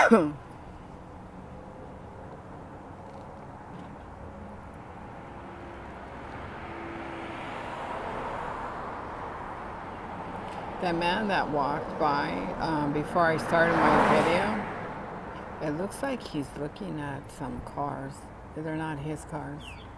That man that walked by before I started my video, it looks like he's looking at some cars. They're not his cars.